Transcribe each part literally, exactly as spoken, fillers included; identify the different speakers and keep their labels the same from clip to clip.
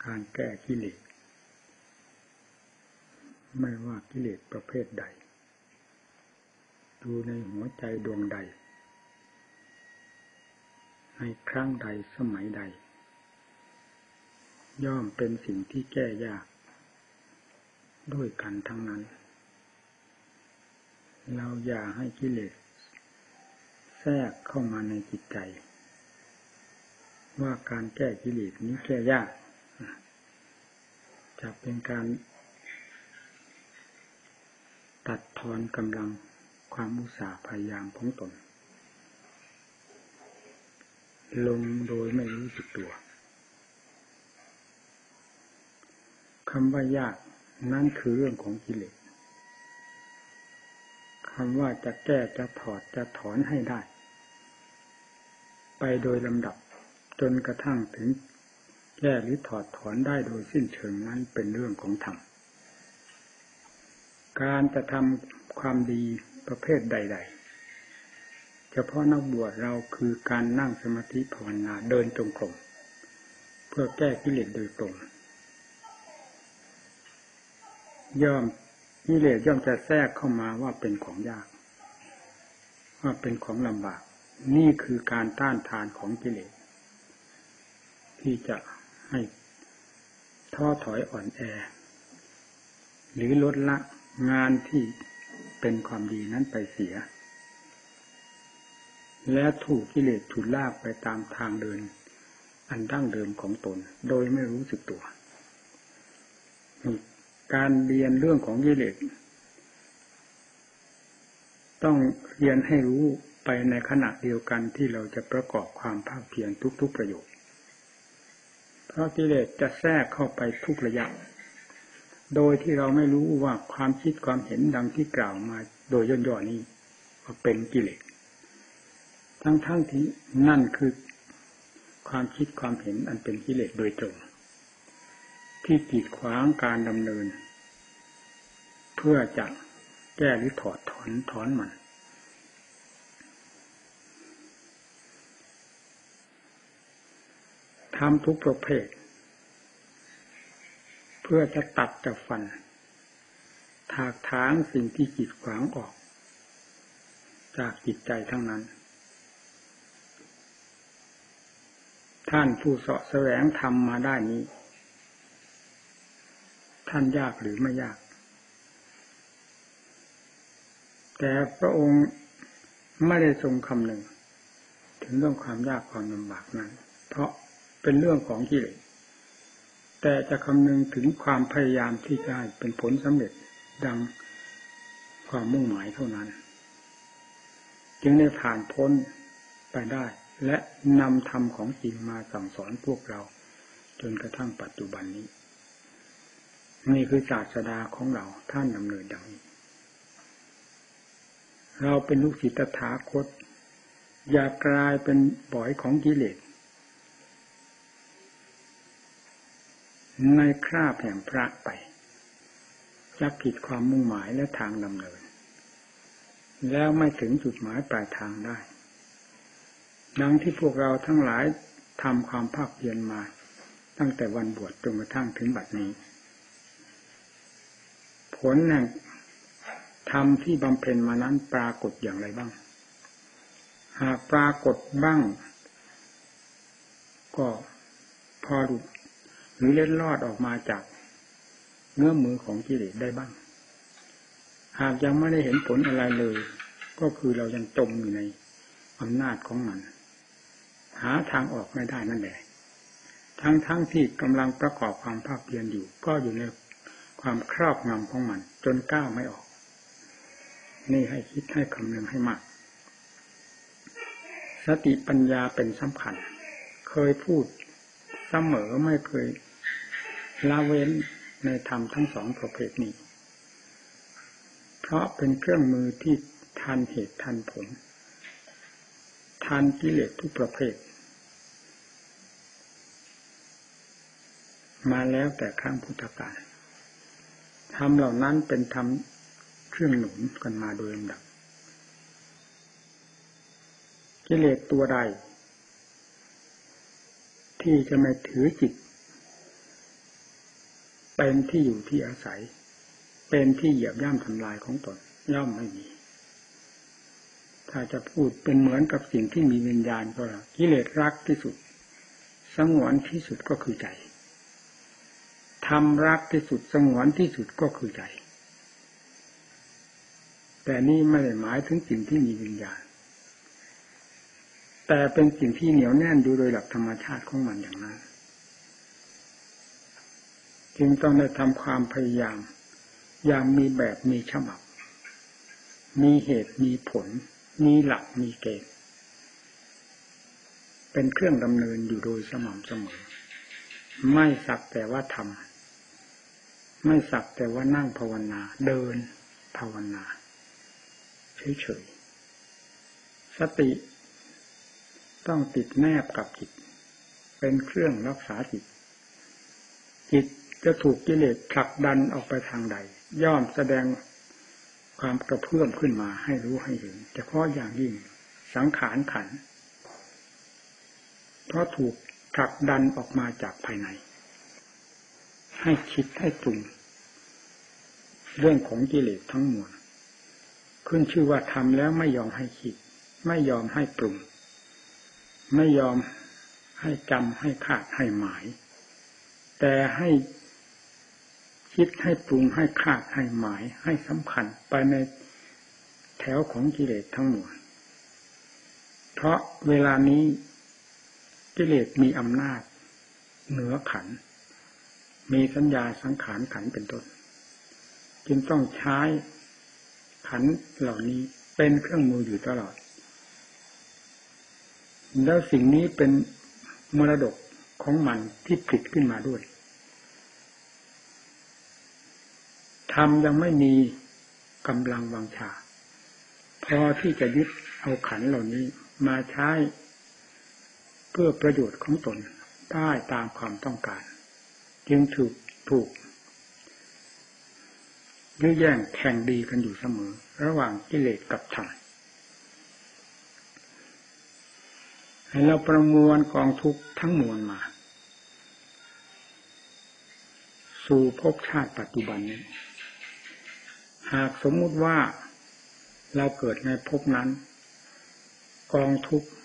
Speaker 1: การแก้กิเลสไม่ว่ากิเลสประเภทใดอยู่ในหัวใจดวงใดในครั้งใดสมัยใดย่อมเป็นสิ่งที่แก้ยากด้วยกันทั้งนั้นเราอย่าให้กิเลสแทรกเข้ามาในจิตใจว่าการแก้กิเลสนี้แก้ยากจะเป็นการตัดทอนกำลังความอุตสาห์พยายามของตนลงโดยไม่รู้สึกตัวคำว่ายากนั่นคือเรื่องของกิเลสคำว่าจะแก้จะถอดจะถอนให้ได้ไปโดยลำดับจนกระทั่งถึงแก้หรือถอดถอนได้โดยสิ้นเชิงนั้นเป็นเรื่องของธรรมการจะทำความดีประเภทใดๆเฉพาะนักบวชเราคือการนั่งสมาธิภาวนาเดินจงกรมเพื่อแก้กิเลสโดยตรงย่อมกิเลสย่อมจะแทรกเข้ามาว่าเป็นของยากว่าเป็นของลำบากนี่คือการต้านทานของกิเลสที่จะให้ท้อถอยอ่อนแอหรือลดละงานที่เป็นความดีนั้นไปเสียและถูกกิเลสฉุดลากไปตามทางเดินอันดั้งเดิมของตนโดยไม่รู้สึกตัวการเรียนเรื่องของกิเลสต้องเรียนให้รู้ไปในขณะเดียวกันที่เราจะประกอบความภาคเพียรทุกๆประโยชน์เพราะกิเลสจะแทรกเข้าไปทุกระยะโดยที่เราไม่รู้ว่าความคิดความเห็นดังที่กล่าวมาโดยย่อๆนี้ว่าเป็นกิเลสทั้งๆที่นั่นคือความคิดความเห็นอันเป็นกิเลสโดยตรงที่กีดขวางการดำเนินเพื่อจะแก้หรือถอดถอนถอนมันทำทุกประเภทเพื่อจะตัดจะฟันถากถางสิ่งที่กีดขวางออกจากจิตใจทั้งนั้นท่านผู้เสาะแสวงธรรมมาได้นี้ท่านยากหรือไม่ยากแต่พระองค์ไม่ได้ทรงคำนึงถึงเรื่องความยากความลำบากนั้นเพราะเป็นเรื่องของกิเลสแต่จะคำนึงถึงความพยายามที่จะให้เป็นผลสำเร็จดังความมุ่งหมายเท่านั้นจึงได้ผ่านพ้นไปได้และนำธรรมของจริงมาสั่งสอนพวกเราจนกระทั่งปัจจุบันนี้นี่คือศาสดาของเราท่านดำเนินดังนี้เราเป็นลูกศิษย์ตถาคตอย่ากลายเป็นบ่อยของกิเลสในคราบแห่งพระไปจักผิดความมุ่งหมายและทางดำเนินแล้วไม่ถึงจุดหมายปลายทางได้ดังที่พวกเราทั้งหลายทำความภาคเพียรมาตั้งแต่วันบวชจนกระทั่งถึงบัดนี้ผลแห่งธรรมที่บำเพ็ญมานั้นปรากฏอย่างไรบ้างหากปรากฏบ้างก็พอหลุดหรือเล็ดลอดออกมาจากเงื้อมมือของกิเลสได้บ้างหากยังไม่ได้เห็นผลอะไรเลยก็คือเรายังจมอยู่ในอำนาจของมันหาทางออกไม่ได้นั่นแหละทั้งๆ ท, ที่กำลังประกอบความภาคเพียรอยู่ก็อยู่ในความครอบงำของมันจนก้าวไม่ออกนี่ให้คิดให้คำนึงให้มากสติปัญญาเป็นสำคัญเคยพูดเสมอไม่เคยละเว้นในธรรมทั้งสองประเภทนี้เพราะเป็นเครื่องมือที่ทันเหตุทันผลทันกิเลสทุกประเภทมาแล้วแต่ครั้งพุทธกาลธรรมเหล่านั้นเป็นธรรมเครื่องหนุนกันมาโดยลำดับกิเลสตัวใดที่จะไม่ถือจิตเป็นที่อยู่ที่อาศัยเป็นที่เหยียบย่ำทำลายของตนย่อมไม่มีถ้าจะพูดเป็นเหมือนกับสิ่งที่มีวิญญาณก็แล้วกิเลสรักที่สุดสงวนที่สุดก็คือใจธรรมรักที่สุดสงวนที่สุดก็คือใจแต่นี่ไม่ได้หมายถึงสิ่งที่มีวิญญาณแต่เป็นสิ่งที่เหนียวแน่นอยู่โดยหลักธรรมชาติของมันอย่างนั้นจึงต้องได้ทำความพยายามอย่างมีแบบมีฉบับมีเหตุมีผลมีหลักมีเกณฑ์เป็นเครื่องดำเนินอยู่โดยสม่ำเสมอไม่สักแต่ว่าทำไม่สักแต่ว่านั่งภาวนาเดินภาวนาเฉยๆสติต้องติดแนบกับจิตเป็นเครื่องรักษาจิตจิตจะถูกกิเลสผลักดันออกไปทางใดย่อมแสดงความกระเพื่อมขึ้นมาให้รู้ให้เห็นเฉพาะอย่างยิ่งสังขารขันธ์เพราะถูกผลักดันออกมาจากภายในให้คิดให้ปรุงเรื่องของกิเลสทั้งมวลขึ้นชื่อว่าทำแล้วไม่ยอมให้คิดไม่ยอมให้ปรุงไม่ยอมให้จำให้คาดให้หมายแต่ให้คิดให้ปรุงให้คาดให้หมายให้สำคัญไปในแถวของกิเลสทั้งมวลเพราะเวลานี้กิเลสมีอำนาจเหนือขันธ์มีสัญญาสังขารขันธ์เป็นต้นจึงต้องใช้ขันธ์เหล่านี้เป็นเครื่องมืออยู่ตลอดแล้วสิ่งนี้เป็นมรดกของมันที่ผลิตขึ้นมาด้วยธรรมยังไม่มีกำลังวังชาพอที่จะยึดเอาขันธ์เหล่านี้มาใช้เพื่อประโยชน์ของตนได้ตามความต้องการจึงถูกถูกยื้อแย่งแข่งดีกันอยู่เสมอระหว่างกิเลสกับธรรมให้เราประมวลกองทุกข์ทั้งมวลมาสู่ภพชาติปัจจุบันนี้หากสมมุติว่าเราเกิดในภพนั้นกองทุกข์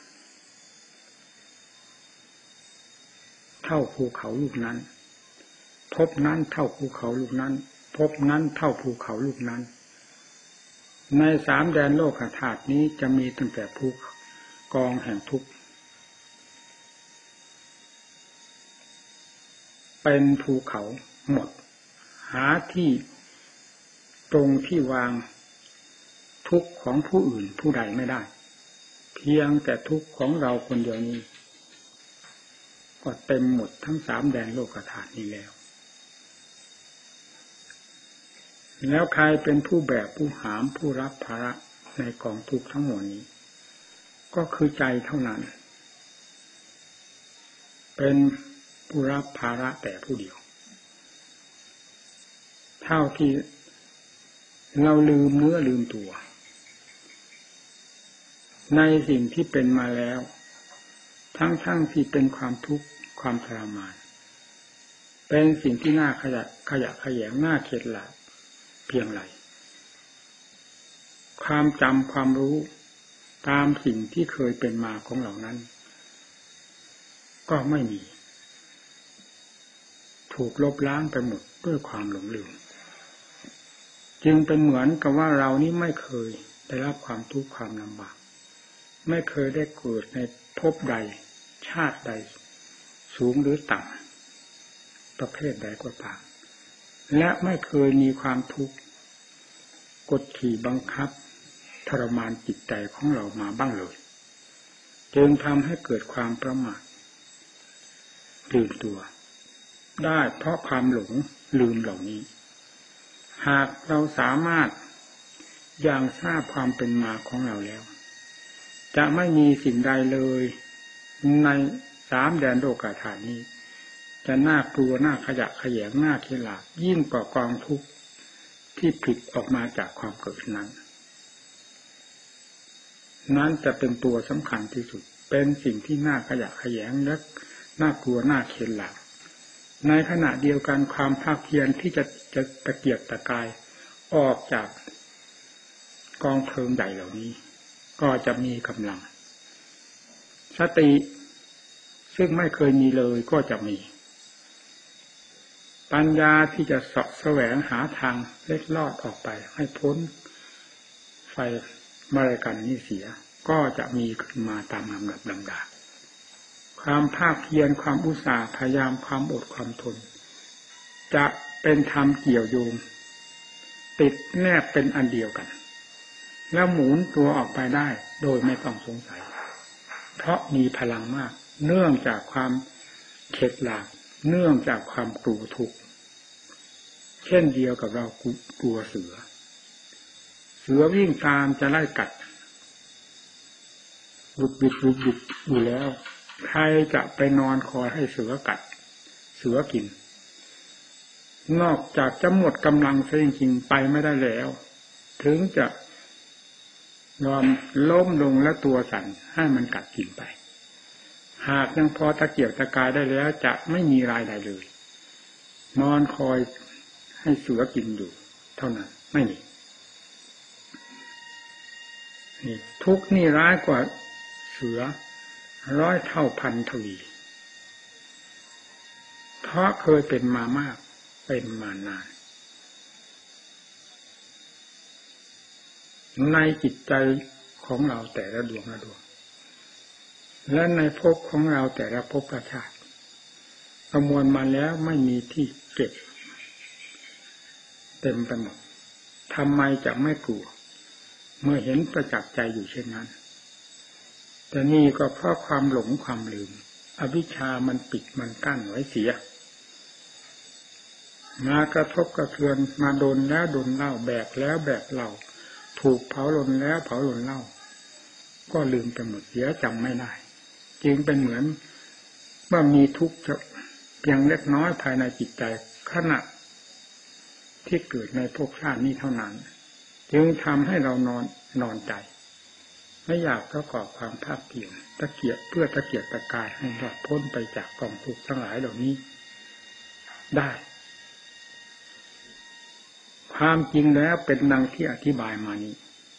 Speaker 1: เท่าภูเขาลูกนั้นภพนั้นเท่าภูเขาลูกนั้นภพนั้นเท่าภูเขาลูกนั้นในสามแดนโลกธาตุนี้จะมีตั้งแต่ภูกองแห่งทุกข์เป็นภูเขาหมดหาที่ตรงที่วางทุกข์ของผู้อื่นผู้ใดไม่ได้เพียงแต่ทุกข์ของเราคนเดียวนี้ก็เต็มหมดทั้งสามแดนโลกธาตุนี้แล้วแล้วใครเป็นผู้แบกผู้หามผู้รับภาระในกองทุกข์ทั้งหมดนี้ก็คือใจเท่านั้นเป็นผู้รับภาระแต่ผู้เดียวเท่าที่เราลืมเนื้อลืมตัวในสิ่งที่เป็นมาแล้วทั้งๆที่เป็นความทุกข์ความทรมานเป็นสิ่งที่น่าขยะขยะแขยงน่าเข็ดหลาบเพียงไรความจำความรู้ตามสิ่งที่เคยเป็นมาของเหล่านั้นก็ไม่มีถูกลบล้างไปหมดด้วยความหลงลืมจึงเป็นเหมือนกับว่าเรานี้ไม่เคยได้รับความทุกข์ความลำบากไม่เคยได้เกิดในภพใดชาติใดสูงหรือต่ำประเภทใดก็ตามและไม่เคยมีความทุกข์กดขี่บังคับทรมานจิตใจของเรามาบ้างเลยจึงทำให้เกิดความประมาทลืมตัวได้เพราะความหลงลืมเหล่านี้หากเราสามารถยังทราบความเป็นมาของเราแล้วจะไม่มีสิ่งใดเลยในสามแดนโลกธาตุนี้จะน่ากลัวน่าขยะแขยงน่าเข็ดหลาบยิ่งกว่ากองทุกข์ที่ผลิตออกมาจากความเกิดนั้นนั้นจะเป็นตัวสำคัญที่สุดเป็นสิ่งที่น่าขยะแขยงและน่ากลัวน่าเข็ดหลาบในขณะเดียวกันความภาคเพียรที่จะจะตะเกียกตะกายออกจากกองเพลิงใหญ่เหล่านี้ก็จะมีกำลังสติซึ่งไม่เคยมีเลยก็จะมีปัญญาที่จะเสาะแสวงหาทางเล็ดลอดออกไปให้พ้นไฟมรกันนี้เสียก็จะมีขึ้นมาตามลำดับลำดาความภาคเพียรความอุตสาห์พยายามความอดความทนจะเป็นธรรมเกี่ยวโยงติดแนบเป็นอันเดียวกันแล้วหมุนตัวออกไปได้โดยไม่ต้องสงสัยเพราะมีพลังมากเนื่องจากความเข็ดหลาบเนื่องจากความกลัวทุกข์เช่นเดียวกับเรากลัวเสือเสือวิ่งตามจะไล่กัดบุบบุบบุบบุบอยู่แล้วใครจะไปนอนคอยให้เสือกัดเสือกินนอกจากจะหมดกำลังซะจริงๆไปไม่ได้แล้วถึงจะยอมล้มลงและตัวสั่นให้มันกัดกินไปหากยังพอตะเกียกตะกายได้แล้วจะไม่มีรายใดเลยนอนคอยให้เสือกินอยู่เท่านั้นไม่มีนี่ทุกข์นี่ร้ายกว่าเสือร้อยเท่าพันทวีเพราะเคยเป็นมามากเป็นมานานในจิตใจของเราแต่ละดวงละดวงและในภพของเราแต่ละภพละชาติประมวลมาแล้วไม่มีที่เก็บเต็มไปหมดทำไมจะไม่กลัวเมื่อเห็นประจักษ์ใจอยู่เช่นนั้นแต่นี่ก็เพราะความหลงความลืมอวิชชามันปิดมันกั้นไว้เสียมากระทบกระเทือนมาโดนแล้วโดนเล่าแบกแล้วแบกเล่าถูกเผาลนแล้วเผาลนเล่าก็ลืมไปหมดเสียจำไม่ได้จึงเป็นเหมือนเมื่อมีทุกข์เพียงเล็กน้อยภายในจิตใจขณะที่เกิดในภพชาตินี้เท่านั้นจึงทำให้เรานอนนอนใจไม่อยากประกอบความภาคเพียรตะเกียกเพื่อตะเกียกตะกายให้รอดพ้นไปจากกองทุกข์ทั้งหลายเหล่านี้ได้ความจริงแล้วเป็นดังที่อธิบายมานี้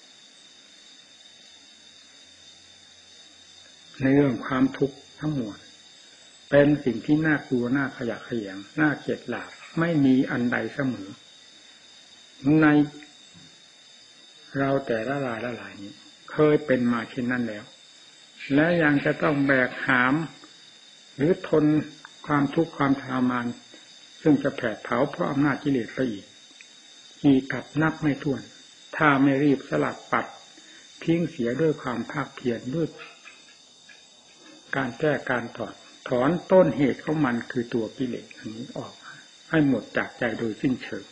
Speaker 1: ในเรื่องความทุกข์ทั้งมวลเป็นสิ่งที่น่ากลัวน่าขยะแขยงน่าเกลียดหลาบไม่มีอันใดเสมอในเราแต่ละรายละหลายนี้เคยเป็นมาเช่นนั้นแล้วและยังจะต้องแบกหามหรือทนความทุกข์ความทรมานซึ่งจะแผดเผาเพราะอำนาจกิเลสไปอีกกี่กับนับไม่ถ้วนถ้าไม่รีบสลัดปัดทิ้งเสียด้วยความภาคเพียรด้วยการแก้การถอดถอนต้นเหตุของมันคือตัวกิเลสอันนี้ออกให้หมดจากใจโดยสิ้นเชิง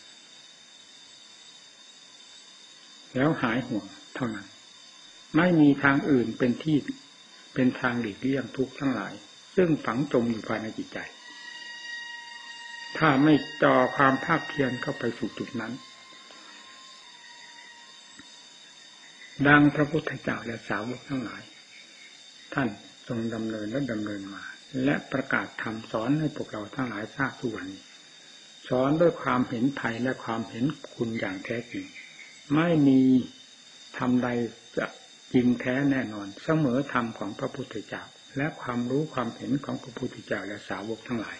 Speaker 1: แล้วหายห่วงเท่านั้นไม่มีทางอื่นเป็นที่เป็นทางหลีกเลี่ยงทุกข์ทั้งหลายซึ่งฝังจมอยู่ภายในจิตใจถ้าไม่จ่อความภาคเพียรเข้าไปสู่จุดนั้นดังพระพุทธเจ้าและสาวกทั้งหลายท่านทรงดำเนินและดำเนินมาและประกาศธรรมสอนให้พวกเราทั้งหลายทราบทุกวันนี้สอนด้วยความเห็นภัยและความเห็นคุณอย่างแท้จริงไม่มีธรรมใดจะจริงแท้แน่นอนเสมอธรรมของพระพุทธเจ้าและความรู้ความเห็นของพระพุทธเจ้าและสาวกทั้งหลาย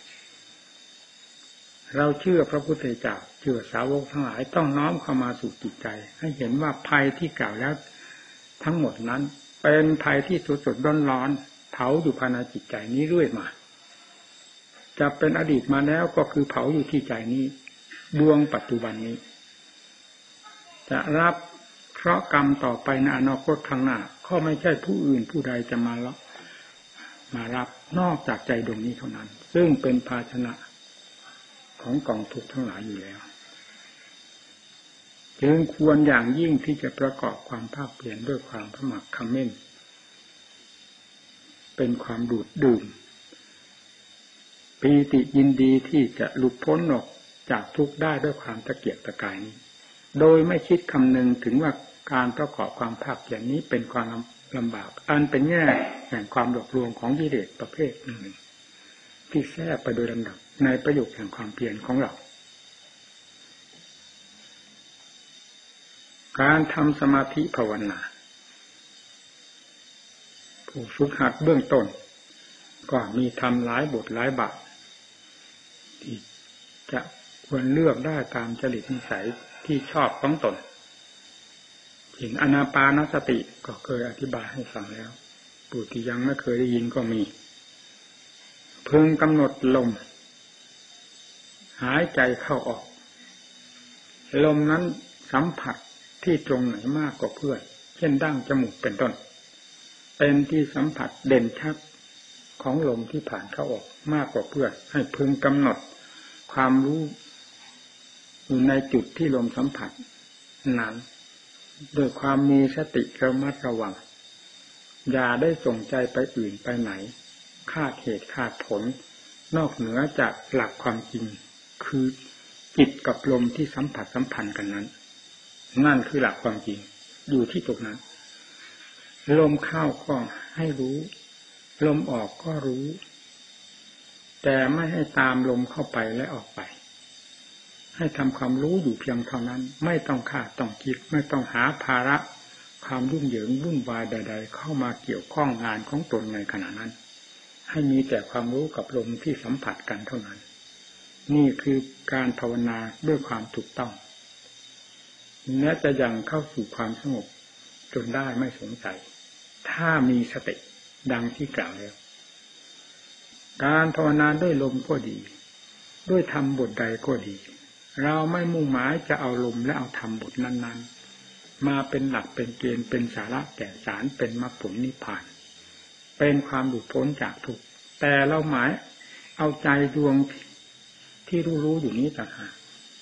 Speaker 1: เราเชื่อพระพุทธเจ้าเชื่อสาวกทั้งหลายต้องน้อมเข้ามาสู่จิตใจให้เห็นว่าภัยที่กล่าวแล้วทั้งหมดนั้นเป็นภัยที่สดๆร้อนๆเผาอยู่ภายในจิตใจนี้เรื่อยมาจะเป็นอดีตมาแล้วก็คือเผาอยู่ที่ใจนี้ดวงปัจจุบันนี้จะรับเคราะห์กรรมต่อไปในอนาคตข้างหน้าก็ไม่ใช่ผู้อื่นผู้ใดจะมารับมารับนอกจากใจดวงนี้เท่านั้นซึ่งเป็นภาชนะของกองทุกข์ทั้งหลายอยู่แล้วจึงควรอย่างยิ่งที่จะประกอบความภาคเพียรด้วยความขมักเขม้นเป็นความดูดดื่มปีติยินดีที่จะหลุดพ้นออกจากทุกข์ได้ด้วยความตะเกียกตะกายนี้โดยไม่คิดคำนึงถึงว่าการประกอบความภาคเพียรนี้เป็นความลำบากอันเป็นแง่แห่งความหลอกลวงของกิเลสประเภทหนึ่งที่แทรกไปโดยลำดับในประโยชน์แห่งความเพียรของเราการทำสมาธิภาวนาผู้ฝึกหัดเบื้องต้นก็มีทำหลายบทหลายบาทที่จะควรเลือกได้ตามจริตนิสัยที่ชอบของตนถึงอานาปานสติก็เคยอธิบายให้ฟังแล้วผู้ที่ยังไม่เคยได้ยินก็มีเพิ่งกำหนดลมหายใจเข้าออกลมนั้นสัมผัสที่ตรงไหนมากกว่าเพื่อนเช่นดั้งจมูกเป็นต้นเป็นที่สัมผัสเด่นชัดของลมที่ผ่านเข้าออกมากกว่าเพื่อนให้พึงกำหนดความรู้อยู่ในจุดที่ลมสัมผัสนั้นโดยความมีสติระมัดระวังอย่าได้ส่งใจไปอื่นไปไหนคาดเหตุคาดผลนอกเหนือจากหลักความจริงคือจิตกับลมที่สัมผัสสัมพันธ์กันนั้นนั่นคือหลักความจริงอยู่ที่ตรงนั้นลมเข้าก็ให้รู้ลมออกก็รู้แต่ไม่ให้ตามลมเข้าไปและออกไปให้ทำความรู้อยู่เพียงเท่านั้นไม่ต้องคาดต้องคิดไม่ต้องหาภาระความยุ่งเหยิงวุ่นวายใดๆเข้ามาเกี่ยวข้องงานของตนในขณะนั้นให้มีแต่ความรู้กับลมที่สัมผัสกันเท่านั้นนี่คือการภาวนาด้วยความถูกต้องแม้จะยังเข้าสู่ความสงบจนได้ไม่สงสัยถ้ามีสติดังที่กล่าวแล้วการภาวนาด้วยลมก็ดีด้วยธรรมบทใดก็ดีเราไม่มุ่งหมายจะเอาลมและเอาธรรมบทนั้นๆมาเป็นหลักเป็นเกณฑ์เป็นสาระแก่นสารเป็นมรรคผลนิพพานเป็นความหลุดพ้นจากทุกข์แต่เราหมายเอาใจดวงที่รู้ๆอยู่นี้ต่างหาก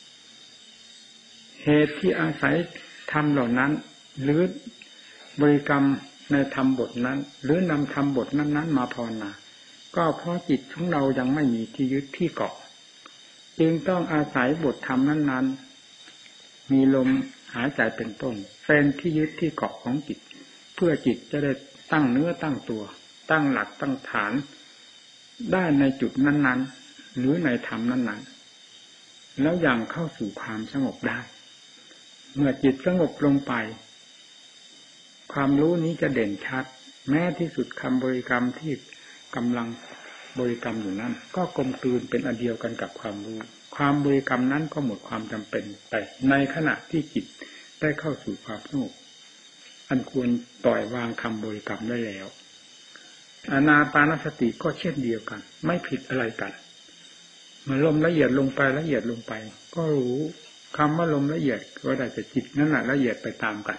Speaker 1: เหตุที่อาศัยธรรมเหล่านั้นหรือบริกรรมในธรรมบทนั้นหรือนำธรรมบทนั้นๆมาภาวนาก็เพราะจิตของเรายังไม่มีที่ยึดที่เกาะจึงต้องอาศัยบทธรรมนั้นๆมีลมหายใจเป็นต้นเป็นที่ยึดที่เกาะของจิตเพื่อจิตจะได้ตั้งเนื้อตั้งตัวตั้งหลักตั้งฐานได้ในจุดนั้นๆหรือในธรรมนั้นๆแล้วยังเข้าสู่ความสงบได้เมื่อจิตสงบลงไปความรู้นี้จะเด่นชัดแม้ที่สุดคำบริกรรมที่กำลังบริกรรมอยู่นั้นก็กลมกลืนเป็นอันเดียวกันกับความรู้ความบริกรรมนั้นก็หมดความจำเป็นไปในขณะที่จิตได้เข้าสู่ความสงบอันควรปล่อยวางคำบริกรรมได้แล้วอานาปานสติก็เช่นเดียวกันไม่ผิดอะไรกันเมื่อลมละเอียดลงไปละเอียดลงไปก็รู้คำว่าลมละเอียดก็ได้แต่จิตนั่นแหละละเอียดไปตามกัน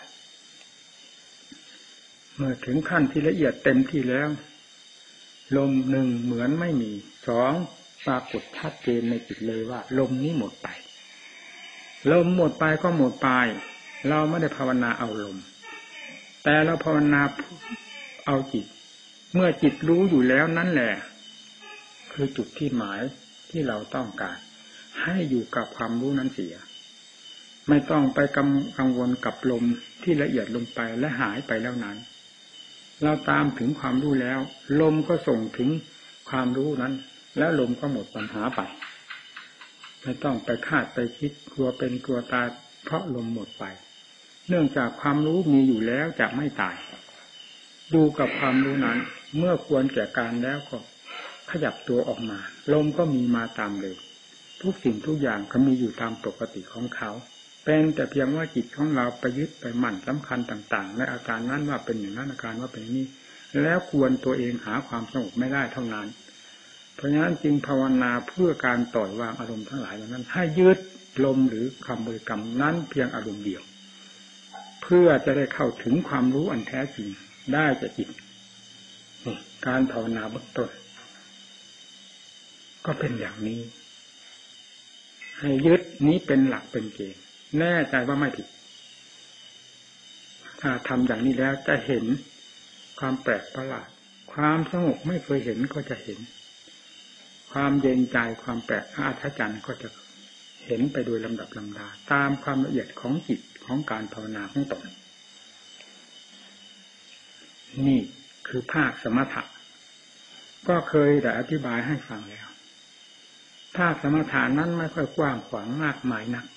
Speaker 1: เมื่อถึงขั้นที่ละเอียดเต็มที่แล้วลมหนึ่งเหมือนไม่มีสองปรากฏชัดเจนในจิตเลยว่าลมนี้หมดไปลมหมดไปก็หมดไปเราไม่ได้ภาวนาเอาลมแต่เราภาวนาเอาจิตเมื่อจิตรู้อยู่แล้วนั่นแหละคือจุดที่หมายที่เราต้องการให้อยู่กับความรู้นั้นเสียไม่ต้องไปกังวลกับลมที่ละเอียดลงไปและหายไปแล้วนั้นเราตามถึงความรู้แล้วลมก็ส่งถึงความรู้นั้นแล้วลมก็หมดปัญหาไปไม่ต้องไปคาดไปคิดกลัวเป็นกลัวตายเพราะลมหมดไปเนื่องจากความรู้มีอยู่แล้วจะไม่ตายดูกับความรู้นั้นเมื่อควรแก่การแล้วก็ขยับตัวออกมาลมก็มีมาตามเลยทุกสิ่งทุกอย่างก็มีอยู่ตามปกติของเขาเป็นแต่เพียงว่าจิตของเราไปยึดไปหมั่นสำคัญต่างๆในอาการนั้นว่าเป็นอย่างนั้นอาการว่าเป็นอย่างนี้แล้วควรตัวเองหาความสงบไม่ได้เท่านั้นเพราะฉะนั้นจึงภาวนาเพื่อการปล่อยวางอารมณ์ทั้งหลายเหล่านั้นให้ยึดลมหรือคำบริกรรมนั้นเพียงอารมณ์เดียวเพื่อจะได้เข้าถึงความรู้อันแท้จริงได้จากจิตการภาวนาเบื้องต้นก็เป็นอย่างนี้ให้ยึดนี้เป็นหลักเป็นเกณฑ์แน่ใจว่าไม่ผิดถ้าทำอย่างนี้แล้วจะเห็นความแปลกประหลาดความสงบไม่เคยเห็นก็จะเห็นความเย็นใจความแปลกอัศจรรย์ก็จะเห็นไปโดยลำดับลำดาตามความละเอียดของจิตของการภาวนาของตนนี่คือภาคสมถะก็เคยได้อธิบายให้ฟังแล้วภาคสมถะนั้นไม่ค่อยกว้างขวางมากมายนัก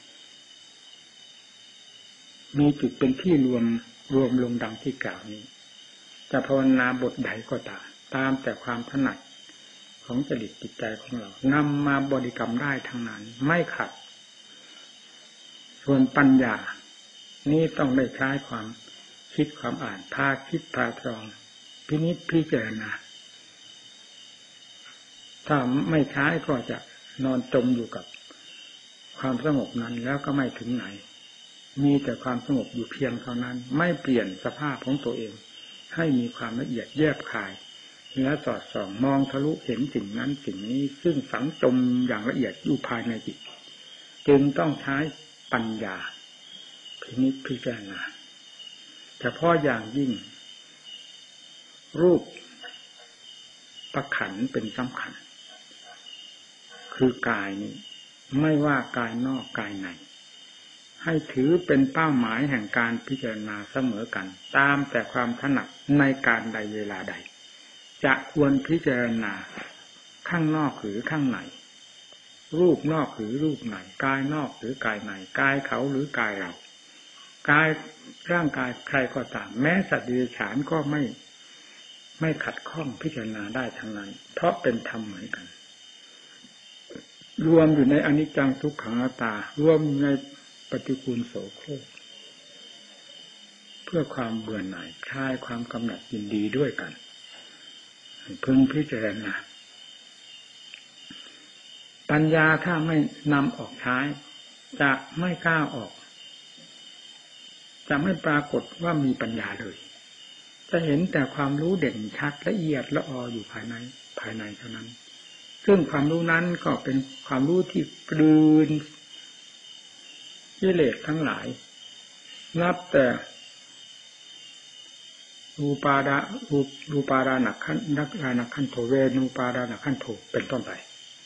Speaker 1: มีจุดเป็นที่รวมรวมลงดังที่กล่าวนี้จะภาวนาบทใดก็ตามตามแต่ความถนัดของจริตจิตใจของเรานำมาบริกรรมได้ทั้งนั้นไม่ขัดส่วนปัญญานี่ต้องได้ใช้ความคิดความอ่านพาคิดพาตรองพินิจพิจารณาถ้าไม่ใช้ก็จะนอนจมอยู่กับความสงบนั้นแล้วก็ไม่ถึงไหนมีแต่ความสงบอยู่เพียงเท่านั้นไม่เปลี่ยนสภาพของตัวเองให้มีความละเอียดแยบคายและสอดส่องมองทะลุเห็นสิ่งนั้นสิ่งนี้ซึ่งฝังจมอย่างละเอียดอยู่ภายในจิตจึงต้องใช้ปัญญาพินิจพิจารณาเฉพาะอย่างยิ่งรูปประขันเป็นสำคัญคือกายนี้ไม่ว่ากายนอกกายในให้ถือเป็นเป้าหมายแห่งการพิจารณาเสมอกันตามแต่ความถนัดในการใดเวลาใดจะควรพิจารณาข้างนอกหรือข้างในรูปนอกหรือรูปในกายนอกหรือกายในกายเขาหรือกายเรากายร่างกายใครก็ตามแม้สัตว์เดรัจฉานก็ไม่ไม่ขัดข้องพิจารณาได้ทั้งนั้นเพราะเป็นธรรมเหมือนกันรวมอยู่ในอนิจจังทุกขังอนัตตารวมในปฏิกูลโสโครกเพื่อความเบื่อหน่ายคลายความกำหนัดยินดีด้วยกันพึงพิจารณาปัญญาถ้าไม่นำออกใช้จะไม่กล้าออกจะไม่ปรากฏว่ามีปัญญาเลยจะเห็นแต่ความรู้เด่นชัดละเอียดละอออยู่ภายในภายในเท่านั้นซึ่งความรู้นั้นก็เป็นความรู้ที่กลืนกิเลสทั้งหลายนับแต่รูปาดารูปาดานักขันนักรานักขันโทเวนูปาดานักขันโทเป็นต้นไป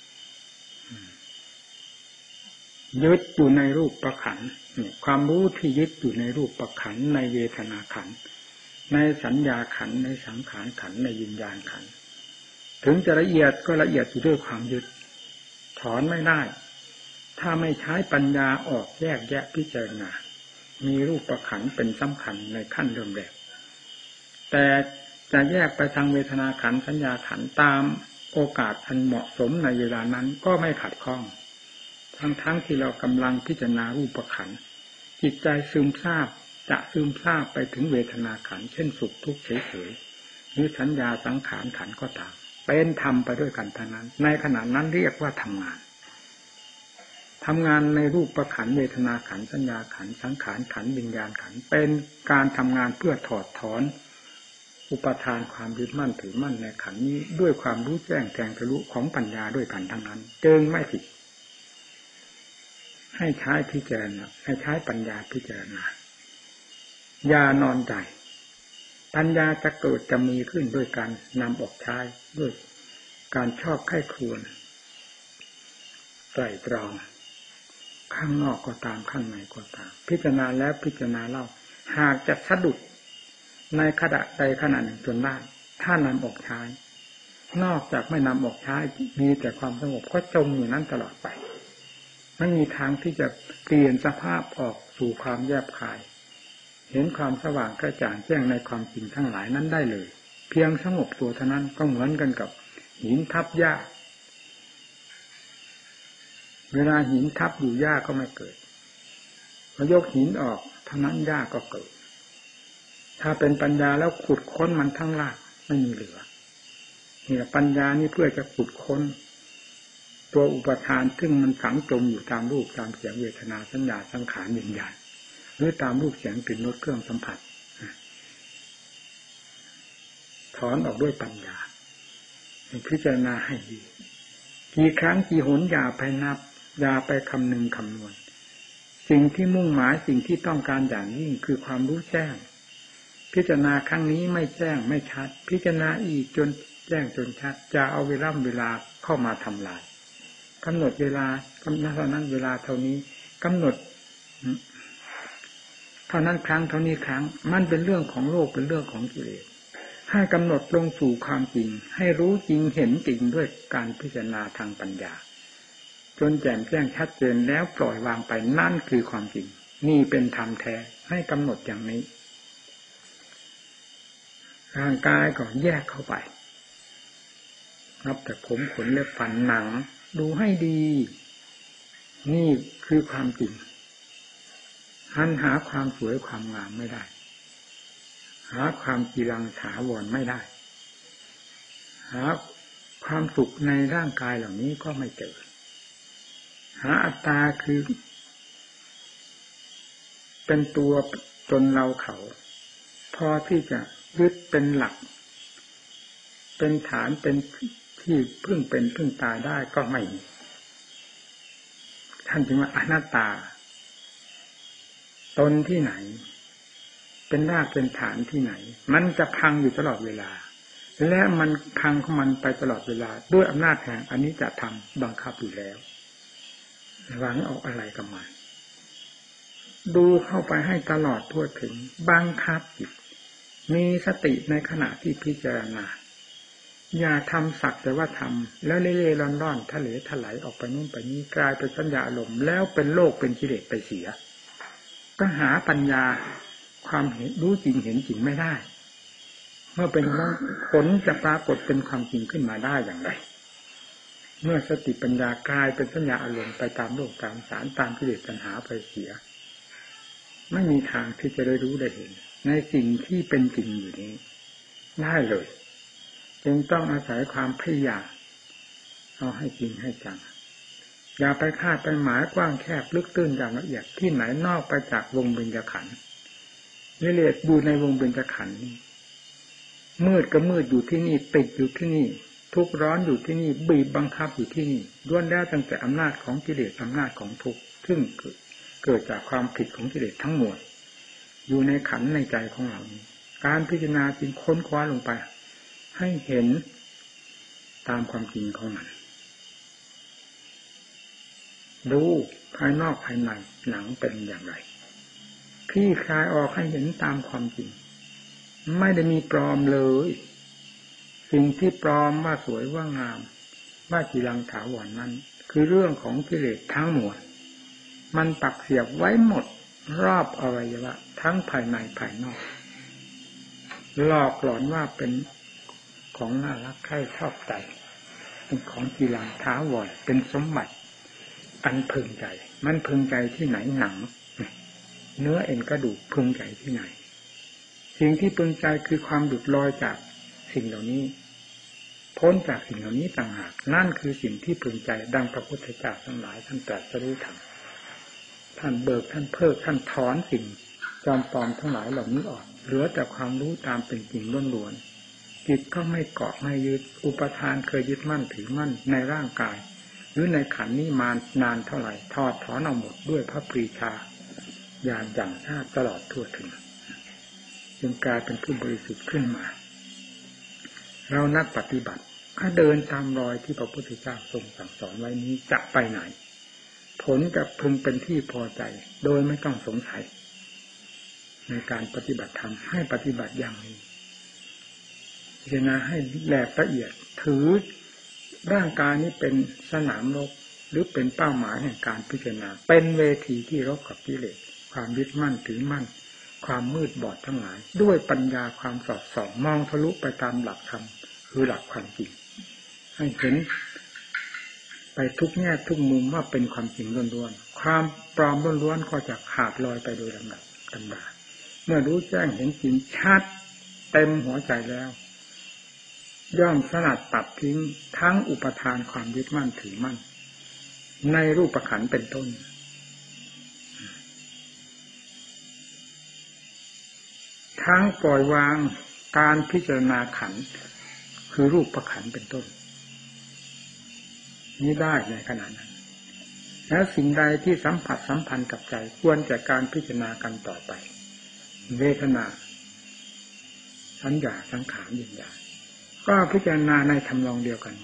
Speaker 1: ยึดอยู่ในรูปประขันความรู้ที่ยึดอยู่ในรูปประขันในเวทนาขันในสัญญาขันในสังขารขันในวิญญาณขันถึงจะละเอียดก็ละเอียดอยู่ด้วยความยึดถอนไม่ได้ถ้าไม่ใช้ปัญญาออกแยกแยะพิจารณามีรูปประขันเป็นสำคัญในขั้นเริ่มแรกแต่จะแยกไปทางเวทนาขันสัญญาขันตามโอกาสอันเหมาะสมในเวลานั้นก็ไม่ขัดข้องทั้งทั้งที่เรากำลังพิจารณารูปประขันจิตใจซึมซาบจะซึมซาบไปถึงเวทนาขันเช่นสุขทุกข์เฉยๆหรือสัญญาสังขารขันก็ตามเป็นธรรมไปด้วยกันทั้งนั้นในขณะนั้นเรียกว่าทำงานทำงานในรูปประขันเวทนาขันสัญญาขันสังขารขันวิญญาณขันเป็นการทำงานเพื่อถอดถอนอุปทานความยึดมั่นถือมั่นในขันนี้ด้วยความรู้แจ้งแทงทะลุของปัญญาด้วยกันทั้งนั้นจึงไม่ผิดให้ใช้พิจารณาให้ใช้ปัญญาพิจารณาอย่านอนใจปัญญาจะเกิดจะมีขึ้นด้วยการนำออกใช้ด้วยการชอบไข้ครวญไตร่ตรองข้างนอกก็ตามข้างในก็ตามพิจารณาแล้วพิจารณาเล่าหากจะสะดุดในขณะใดขณะหนึ่งจนได้ถ้านำออกใช้นอกจากไม่นำออกใช้มีแต่ความสงบก็จมอยู่นั้นตลอดไปไม่มีทางที่จะเปลี่ยนสภาพออกสู่ความแยบคายเห็นความสว่างกระจ่างแจ้งในความจริงทั้งหลายนั้นได้เลยเพียงสงบตัวเท่านั้นก็เหมือนกันกับหินทับหญ้าเวลาหินทับอยู่หญ้าก็ไม่เกิดพอยกหินออกเท่านั้นหญ้าก็เกิดถ้าเป็นปัญญาแล้วขุดค้นมันทั้งรากไม่มีเหลือเนี่ยปัญญานี่เพื่อจะขุดค้นตัวอุปทานซึ่งมันฝังจมอยู่ตามรูปตามเสียงเวทนาสัญญาสังขารวิญญาณหรือตามรูปเสียงกลิ่นรสเครื่องสัมผัสถอนออกด้วยปัญญาพิจารณาให้ดีกี่ครั้งกี่หนอย่าไปนับอย่าไปคำนึงคำนวณสิ่งที่มุ่งหมายสิ่งที่ต้องการอย่างยิ่งคือความรู้แจ้งพิจารณาครั้งนี้ไม่แจ้งไม่ชัดพิจารณาอีกจนแจ้งจนชัดจะเอาเวลาเวลาเข้ามาทำลายกำหนดเวลากำหนดเท่านั้นเวลาเท่านี้กำหนดเท่านั้นครั้งเท่านี้ครั้งมันเป็นเรื่องของโลกเป็นเรื่องของกิเลสให้กำหนดลงสู่ความจริงให้รู้จริงเห็นจริงด้วยการพิจารณาทางปัญญาจนแจ่มแจ้งชัดเจนแล้วปล่อยวางไปนั่นคือความจริงนี่เป็นธรรมแท้ให้กำหนดอย่างนี้ร่างกายก็แยกเข้าไปนับแต่ผมขนเล็บฟันหนังดูให้ดีนี่คือความจริงหันหาความสวยความงามไม่ได้หาความกีรังถาวรไม่ได้หาความสุขในร่างกายเหล่านี้ก็ไม่เจอหาอัตตาคือเป็นตัวตนเราเขาพอที่จะยึดเป็นหลักเป็นฐานเป็นที่พึ่งเป็นพึ่งตายได้ก็ไม่มีท่านจึงว่าอนัตตาตนที่ไหนเป็นรากเป็นฐานที่ไหนมันจะพังอยู่ตลอดเวลาและมันพังของมันไปตลอดเวลาด้วยอำนาจแห่งอันนี้จะทำบังคับอยู่แล้วหวังเอาอะไรกับมันดูเข้าไปให้ตลอดทั่วถึงบังคับจิตมีสติในขณะที่พิจารณาอย่าทำสักแต่ว่าทำแล้วเล่ๆร่อนๆทะเลถลายออกไปนู่นไปนี้กลายเป็นสัญญาอารมณ์แล้วเป็นโลกเป็นกิเลสไปเสียก็หาปัญญาความเห็นรู้จริงเห็นจริงไม่ได้เมื่อเป็นแล้วผลจะปรากฏเป็นความจริงขึ้นมาได้อย่างไรเมื่อสติปัญญากลายเป็นสัญญาอารมณ์ไปตามโลกตามสารตามกิเลสตัณหาไปเสียไม่มีทางที่จะได้รู้ได้เห็นในสิ่งที่เป็นจริงอยู่นี้ได้เลยจึงต้องอาศัยความพยายามเอาให้จริงให้จังอย่าไปคาดไปหมายกว้างแคบลึกตื้นอย่างละเอียดที่ไหนนอกไปจากวงเบญจขันธ์กิเลสอยู่ในวงเบญจขันธ์นี้มืดก็มืดอยู่ที่นี่ติดอยู่ที่นี่ทุกข์ร้อนอยู่ที่นี่บีบบังคับอยู่ที่นี่ล้วนแล้วตั้งแต่อำนาจของกิเลสอำนาจของทุกข์ซึ่งเกิดเกิดจากความผิดของกิเลสทั้งมวลอยู่ในขันธ์ในใจของเราการพิจารณาจึงค้นคว้าลงไปให้เห็นตามความจริงของมันดูภายนอกภายในหนังเป็นอย่างไรคลี่คลายออกให้เห็นตามความจริงไม่ได้มีปลอมเลยสิ่งที่ปลอมว่าสวยว่างามว่าจีรังถาวรนั้นคือเรื่องของกิเลสทั้งมวลมันปักเสียบไว้หมดรอบอวัยวะทั้งภายในภายนอกหลอกหลอนว่าเป็นของน่ารักใคร่ชอบใจเป็นของจีรังถาวรเป็นสมบัติอันพึงใจมันพึงใจที่ไหนหนังเนื้อเอ็นกระดูกพึงใจที่ไหนสิ่งที่พึงใจคือความหลุดลอยจากสิ่งเหล่านี้พ้นจากสิ่งเหล่านี้ต่างหากนั่นคือสิ่งที่พึงใจดังพระพุทธเจ้าทั้งหลายท่านตรัสรู้ธรรมท่านเบิกท่านเพิกท่านถอนสิ่งจอมปลอมทั้งหลายเหล่านี้ออกเหลือแต่ความรู้ตามเป็นจริงล้วนๆจิตก็ไม่เกาะไม่ยึดอุปทานเคยยึดมั่นถือมั่นในร่างกายหรือในขันธ์นี้มานานเท่าไหร่ทอดถอนเอาหมดด้วยพระปรีชาญาณอย่างชาติตลอดทั่วถึงจึงกลายเป็นผู้บริสุทธิ์ขึ้นมาเรานักปฏิบัติถ้าเดินตามรอยที่พระพุทธเจ้าทรงสั่งสอนไว้นี้จะไปไหนผลจะพึงเป็นที่พอใจโดยไม่ต้องสงสัยในการปฏิบัติธรรมให้ปฏิบัติอย่างนี้พิจารณาให้แหลกละเอียดถือร่างกายนี้เป็นสนามรบหรือเป็นเป้าหมายแห่งการพิจารณาเป็นเวทีที่รบกับกิเลสความยึดมั่นถือมั่นความมืดบอดทั้งหลายด้วยปัญญาความสอดส่องมองทะลุไปตามหลักธรรมคือหลักความจริงให้เห็นไปทุกแง่ทุกมุมว่าเป็นความจริงล้วนๆความปลอมล้วนๆก็จะขาดลอยไปโดยลำดับตำดาเมื่อรู้แจ้งเห็นจริงชัดเต็มหัวใจแล้วย่อมสลัดตัดทิ้งทั้งอุปทานความยึดมั่นถือมั่นในรูปขันธ์เป็นต้นทั้งปล่อยวางการพิจารณาขันธ์คือรูปขันธ์เป็นต้นนี้ได้ในขณะนั้นแล้วสิ่งใดที่สัมผัสสัมพันธ์กับใจควรแก่การพิจารณากันต่อไปเวทนาสัญญาสังขารวิญญาณก็พิจารณาในทำนองเดียวกัน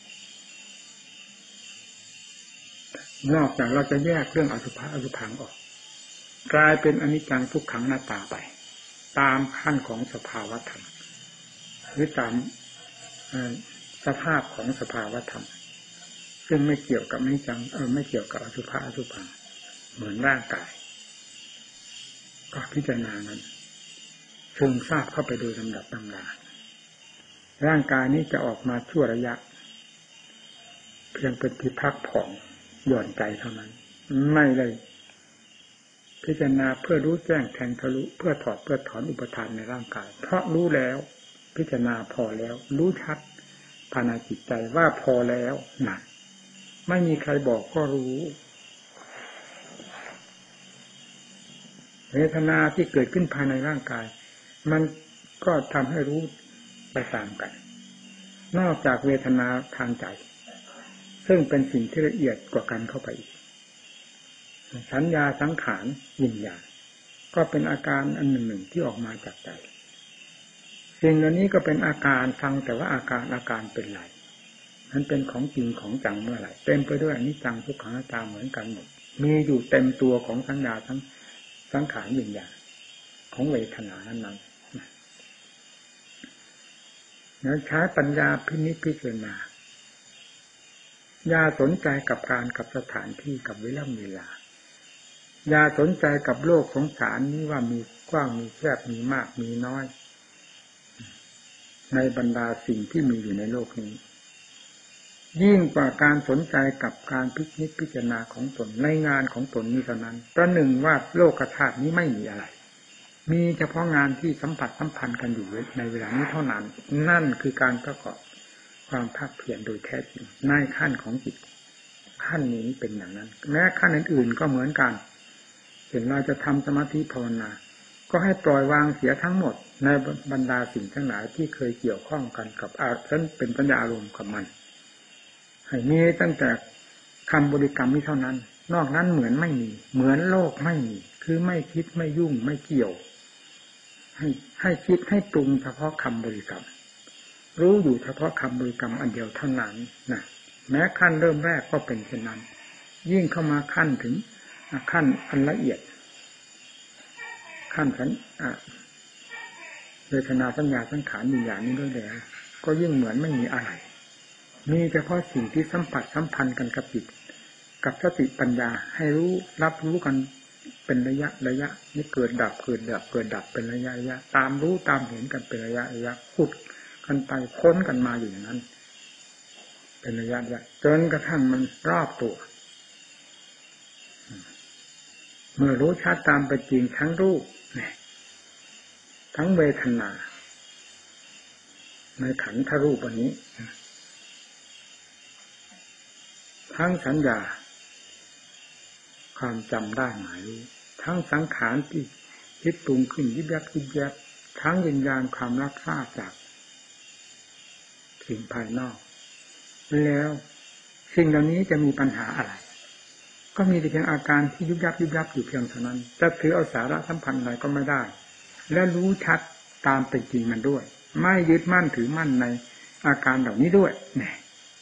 Speaker 1: นอกจากเราจะแยกเรื่องอสุภะอสุภังออกกลายเป็นอนิจจังทุกขังอนัตตาไปตามขั้นของสภาวธรรมหรือตามสภาพของสภาวธรรมซึ่งไม่เกี่ยวกับไม่จังเออไม่เกี่ยวกับอสุภะอสุภังเหมือนร่างกายก็พิจารณานั้นซึมซาบเข้าไปโดยลำดับลำดาร่างกายนี้จะออกมาชั่วระยะเพียงเป็นที่พักผ่อนหย่อนใจเท่านั้นไม่ได้พิจารณาเพื่อรู้แจ้งแทงทะลุเพื่อถอดเพื่อถอนอุปทานในร่างกายเพราะรู้แล้วพิจารณาพอแล้วรู้ชัดภายในจิตใจว่าพอแล้วนั่นไม่มีใครบอกก็รู้เวทนาที่เกิดขึ้นภายในร่างกายมันก็ทำให้รู้ไปตามกันนอกจากเวทนาทางใจซึ่งเป็นสิ่งที่ละเอียดกว่ากันเข้าไปอีกสัญญาสังขารวิญญาณก็เป็นอาการอันหนึ่งหนึ่งที่ออกมาจากใจสิ่งเหล่านี้ก็เป็นอาการฟังแต่ว่าอาการอาการเป็นไรมันเป็นของจริงของจังเมื่อไหร่เต็มไปด้วยอนิจจังทุกขังอนัตตาเหมือนกันหมดมีอยู่เต็มตัวของสัญญาทั้งสังขารวิญญาณของเวทนานั้นๆแล้วใช้ปัญญาพินิจพิจารณาอย่าสนใจกับการกับสถานที่กับเวลาเวลาอย่าสนใจกับโลกสงสารนี้ว่ามีกว้างมีแคบมีมากมีน้อยในบรรดาสิ่งที่มีอยู่ในโลกนี้ยิ่งกว่าการสนใจกับการพิจิตรพิจารณาของตนในงานของตนนี้เท่านั้นประหนึ่งว่าโลกธาตุนี้ไม่มีอะไรมีเฉพาะงานที่สัมผัสสัมพันธ์กันอยู่ในเวลานี้เท่านั้นนั่นคือการประกอบความภาคเพียรโดยแท้จริงในขั้นของจิตขั้นนี้เป็นอย่างนั้นแม้ขั้นอื่นๆก็เหมือนกันเห็นเราจะทำสมาธิภาวนาก็ให้ปล่อยวางเสียทั้งหมดในบรรดาสิ่งทั้งหลายที่เคยเกี่ยวข้องกันกับอารมณ์เป็นปัญญาอารมณ์กับมันให้มีตั้งแต่คำบริกรรมนี้เท่านั้นนอกนั้นเหมือนไม่มีเหมือนโลกไม่มีคือไม่คิดไม่ยุ่งไม่เกี่ยวให้ให้คิดให้ปรุงเฉพาะคำบริกรรมรู้อยู่เฉพาะคำบริกรรมอันเดียวเท่านั้นนะแม้ขั้นเริ่มแรกก็เป็นเช่นนั้นยิ่งเข้ามาขั้นถึงขั้นอันละเอียดขั้นสัญเวทนาสัญญาสังขารวิญญาณนี้ด้วยแล้วก็ยิ่งเหมือนไม่มีอะไรมีเฉพาะสิ่งที่สัมผัสสัมพันธ์กันกับจิตกับสติปัญญาให้รู้รับรู้กันเป็นระยะระยะนี่เกิดดับเกิดดับเกิดดับเป็นระยะระยะตามรู้ตามเห็นกันเป็นระยะระยะขุดกันไปค้นกันมาอยู่อย่างนั้นเป็นระยะระยะจนกระทั่งมันรอบตัวเมื่อรู้ชัดตามไปจริงทั้งรูปทั้งเวทนาในขันธรูปอันนี้ทั้งสัญญาความจำได้หมายรู้ทั้งสังขารที่คิดปรุงขึ้นยิบยับยิบยับทั้งวิญญาณความรับทราบจากสิ่งภายนอกแล้วสิ่งเหล่านี้จะมีปัญหาอะไรก็มีแต่เพียงอาการที่ยุบยับยุบยับอยู่เพียงเท่านั้นจะถือเอาสาระสัมพันธ์อะไรก็ไม่ได้และรู้ชัดตามเป็นจริงมันด้วยไม่ยึดมั่นถือมั่นในอาการเหล่านี้ด้วยเนี่ย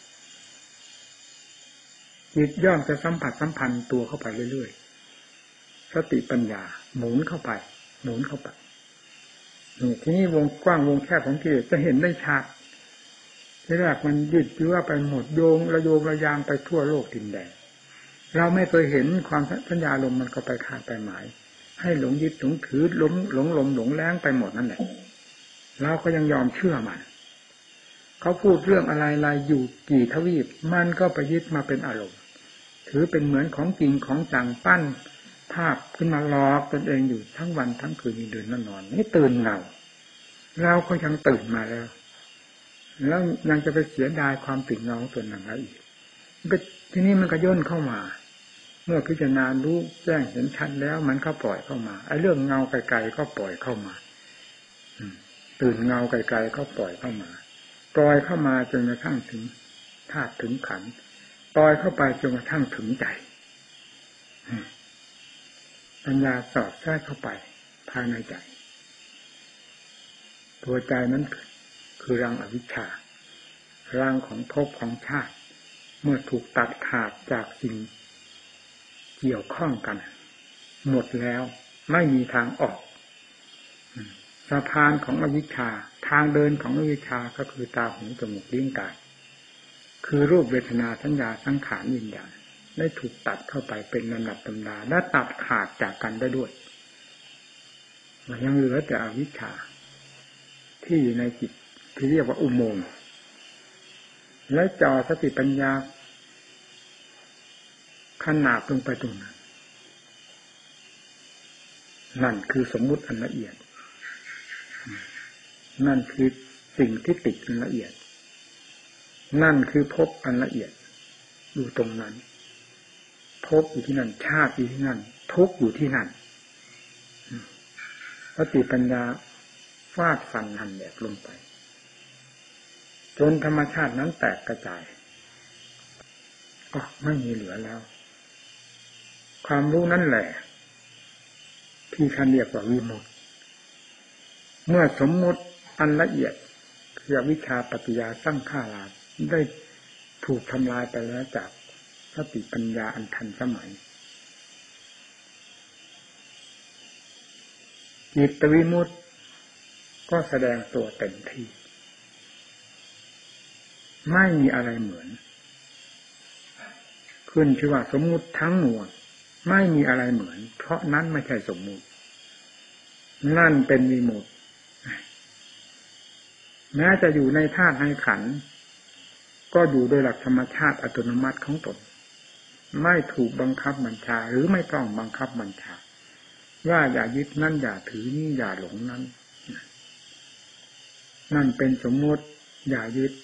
Speaker 1: จิตย่อมจะสัมผัสสัมพันธ์ตัวเข้าไปเรื่อยๆสติปัญญาหมุนเข้าไปหมุนเข้าไปนี่ที่นี่วงกว้างวงแคบของกิเลสจะเห็นได้ชัดที่แรกมันยืดเยื้อไปหมดโยงระโยงระยางไปทั่วโลกดินแดนเราไม่เคยเห็นความสัญญาลมมันก็ไปขาดไปหมายให้หลงยึดหลงถือหลงหลงลมหลงแรงไปหมดนั่นแหละเราก็ยังยอมเชื่อมันเขาพูดเรื่องอะไรๆอยู่กี่ทวีปมันก็ไปยึดมาเป็นอารมณ์ถือเป็นเหมือนของจริงของจังปั้นภาพขึ้นมาหลอกตนเองอยู่ทั้งวันทั้งคืนเดินนอนไม่ตื่นเราเราก็ยังตื่นมาแล้วแล้วยังจะไปเสียดายความตื่นเงาส่วนหนึ่งอะไรอีกทีนี้มันก็ย่นเข้ามาเมื่อพิจารณารู้แจ้งเห็นชัดแล้วมันก็ปล่อยเข้ามาไอ้เรื่องเงาไกลๆก็ปล่อยเข้ามาตื่นเงาไกลๆก็ปล่อยเข้ามาปล่อยเข้ามาจนกระทั่งถึงธาตุถึงขันธ์ปล่อยเข้าไปจนกระทั่งถึงใจปัญญาสอดแทรกเข้าไปภายในใจตัวใจนั้นคือรังอวิชชารังของภพของชาติเมื่อถูกตัดขาดจากสิ่งเกี่ยวข้องกันหมดแล้วไม่มีทางออกสะพานของอวิชชาทางเดินของอวิชชาก็คือตาหูจมูกลิ้นกายคือรูปเวทนาสัญญาสังขารวิญญาณได้ถูกตัดเข้าไปเป็นลำดับตำดาและตัดขาดจากกันได้ด้วยมันยังเหลือแต่อวิชชาที่อยู่ในจิตที่เรียกว่าอุโมงค์และจ่อสติปัญญาขนาบลงไปตรงนั้นนั่นคือสมมุติอันละเอียดนั่นคือสิ่งที่ติดอันละเอียดนั่นคือภพอันละเอียดอยู่ตรงนั้นภพอยู่ที่นั่นชาติอยู่ที่นั่นทุกข์อยู่ที่นั่นสติปัญญาฟาดฟันหันแหลกลงไปจนธรรมชาตินั้นแตกกระจายก็ไม่มีเหลือแล้วความรู้นั่นแหละที่ท่านเรียกว่าวิมุตติเมื่อสมมุติอันละเอียดคือวิชาปัจจยาสังขาราได้ถูกทำลายไปแล้วจากสติปัญญาอันทันสมัยจิตวิมุตติก็แสดงตัวเต็มที่ไม่มีอะไรเหมือนขึ้นชื่อว่าสมมุติทั้งมวลไม่มีอะไรเหมือนเพราะนั้นไม่ใช่สมมุตินั่นเป็นวิมุตติแม้จะอยู่ในธาตุในขันธ์ก็อยู่โดยหลักธรรมชาติอัตโนมัติของตนไม่ถูกบังคับบัญชาหรือไม่ต้องบังคับบัญชาว่าอย่ายึดนั่นอย่าถือนี่อย่าหลงนั้นนั่นเป็นสมมติอย่ายึด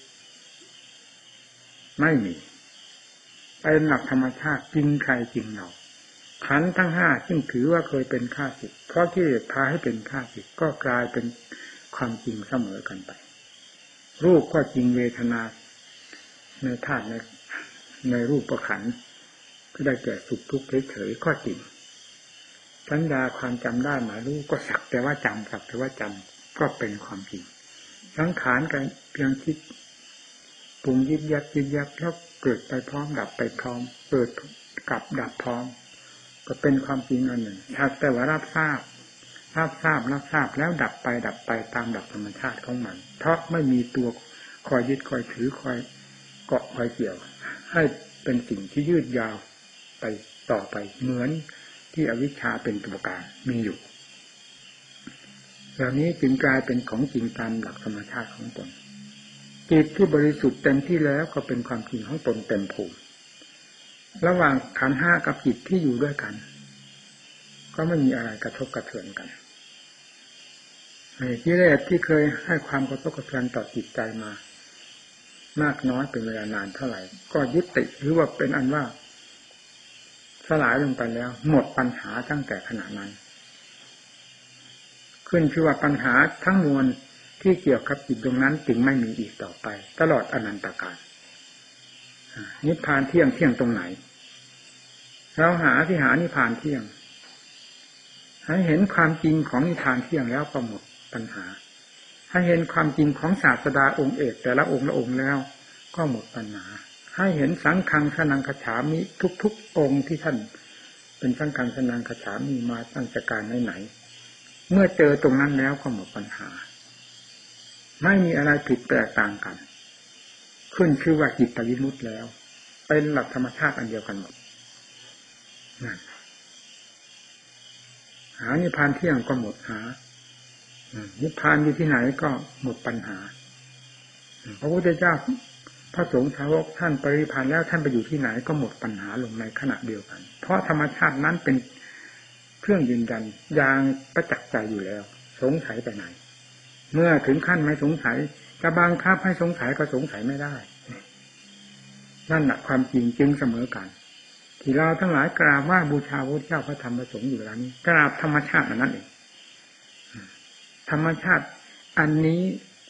Speaker 1: ไม่มีเป็นหลักธรรมชาติจริงใครจริงเราขันธ์ทั้งห้าซึ่งถือว่าเคยเป็นข้าศึกเพราะกิเลสพาให้เป็นข้าศึกก็กลายเป็นความจริงเสมอกันไปรูปก็จริงเวทนาในธาตุในในรูปประขันธ์ก็ได้แก่สุขทุกข์เฉยๆก็จริงสัญญาความจำได้หมายรู้ก็สักแต่ว่าจำสักแต่ว่าจำก็เป็นความจริงสังขารกันเพียงคิดปรุงยิบยับยิบยับแล้วเกิดไปพร้อมดับไปพร้อมเกิดกับดับพร้อมก็เป็นความจริงอันหนึ่งถ้าแต่ว่ารับทราบรับทราบรับทราบแล้วดับไปดับไปตามดับธรรมชาติของมันเพราะไม่มีตัวคอยยึดคอยถือคอยเกาะคอยเกี่ยวให้เป็นสิ่งที่ยืดยาวไปต่อไปเหมือนที่อวิชชาเป็นตัวการมีอยู่เหล่านี้จึงกลายเป็นของจริงตามหลักธรรมชาติของตนจิตที่บริสุทธิ์เต็มที่แล้วก็เป็นความจริงของตนเต็มภูมิระหว่างขันธ์ห้ากับจิตที่อยู่ด้วยกันก็ไม่มีอะไรกระทบกระเทือนกันกิเลสที่เคยให้ความกระทบกระเทือนต่อจิตใจมามากน้อยเป็นเวลานานเท่าไหร่ก็ยุติหรือว่าเป็นอันว่าสลายลงไปแล้วหมดปัญหาตั้งแต่ขณะนั้นขึ้นชื่อว่าปัญหาทั้งมวลที่เกี่ยวกับจิตตรงนั้นจึงไม่มีอีกต่อไปตลอดอนันตกาลนิพพานเที่ยงเที่ยงตรงไหนเราหาที่หานิพพานเที่ยงให้เห็นความจริงของนิพพานเที่ยงแล้วก็หมดปัญหาให้เห็นความจริงของศาสดาองค์เอกแต่ละองค์ละองค์แล้วก็หมดปัญหาให้เห็นสังฆังสนังคฉามิทุกๆองค์ที่ท่านเป็นสังฆังสนังคฉามิมาตั้งแต่การไหนๆเมื่อเจอตรงนั้นแล้วก็หมดปัญหาไม่มีอะไรผิดแตกต่างกันขึ้นชื่อว่าจิตวิมุตติแล้วเป็นหลักธรรมชาติอันเดียวกันหมดนั่นหานิพพานเที่ยงก็หมดหานิพพานอยู่ที่ไหนก็หมดปัญหาพระพุทธเจ้าพระสงฆ์สาวกท่านปรินิพพานแล้วท่านไปอยู่ที่ไหนก็หมดปัญหาลงในขณะเดียวกันเพราะธรรมชาตินั้นเป็นเครื่องยืนยันอย่างประจักษ์ใจอยู่แล้วสงสัยไปไหนเมื่อถึงขั้นไม่สงสัยจะบังคับให้สงสัยก็สงสัยไม่ได้นั่นแหละความจริงจึงเสมอกันที่เราทั้งหลายกราบว่าบูชาพระเจ้าพระธรรมพระสงฆ์อยู่แล้วนี้กราบธรรมชาตินั้นเองธรรมชาติอันนี้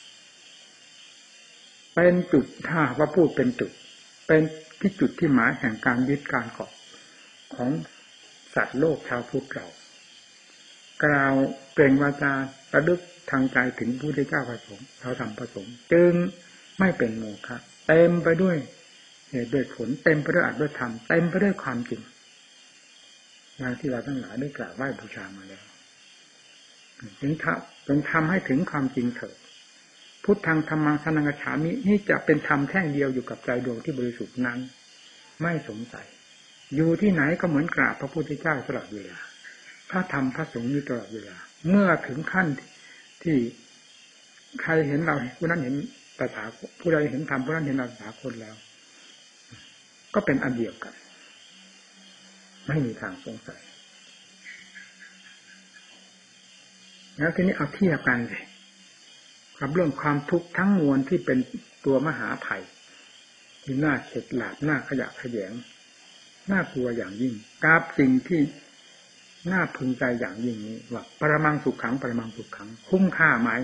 Speaker 1: เป็นจุดถ้าว่าพูดเป็นจุดเป็นที่จุดที่หมายแห่งการยึดการเกาะของสัตว์โลกชาวพุทธเรากล่าวเปล่งวาจาระลึกทางใจถึงพระพุทธเจ้าพระสงฆ์เราทำพระสงฆ์จึงไม่เป็นโมฆะเต็มไปด้วยเหตุด้วยผลเต็มไปด้วยอัตด้วยธรรมเต็มไปด้วยความจริงอย่างที่เราทั้งหลายได้กล่าวไหว้บูชามาแล้วจึงทำจงทำให้ถึงความจริงเถิดผพุทธังธัมมังสรณังคัจฉามินี่จะเป็นธรรมแท่งเดียวอยู่กับใจดวงที่บริสุทธิ์นั้นไม่สงสัยอยู่ที่ไหนก็เหมือนกราบพระพุทธเจ้าตลอดเวลาพระธรรมพระสงฆ์อยู่ตลอดเวลาเมื่อถึงขั้นที่ใครเห็นเราผู้นั้นเห็นตถาคตผู้ใดเห็นธรรมผู้นั้นเห็นเราตถาคตแล้วก็เป็นอันเดียวกันไม่มีทางสงสัยแล้วทีนี้เอาเทียบกันเลยกับเรื่องความทุกข์ทั้งมวลที่เป็นตัวมหาภัยที่น่าเข็ดหลาบน่าขยะแขยงน่ากลัวอย่างยิ่งกับสิ่งที่น่าพึงใจอย่างยิ่งนี้ว่าปรมังสุขขังปรมังสุขขังคุ้มค่าไหม